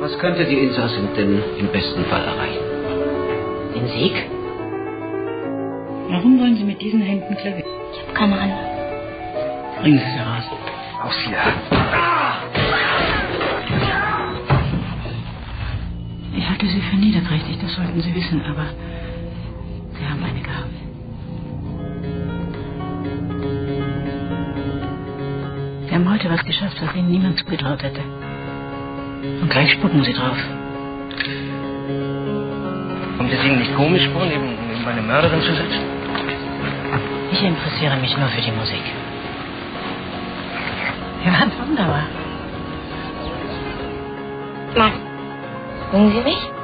Was könnte die Insassin denn im besten Fall erreichen? Den Sieg? Warum wollen Sie mit diesen Händen Klavier? Ich habe keine Ahnung. Bringen Sie sie raus. Aus hier. Ich halte Sie für niederträchtig, das sollten Sie wissen, aber Sie haben eine Gabe. Sie haben heute was geschafft, was Ihnen niemand zugetraut hätte. Und gleich spucken Sie drauf. Kommt es Ihnen nicht komisch vor, neben eine Mörderin zu sitzen? Ich interessiere mich nur für die Musik. Sie waren wunderbar. Max, mögen Sie mich?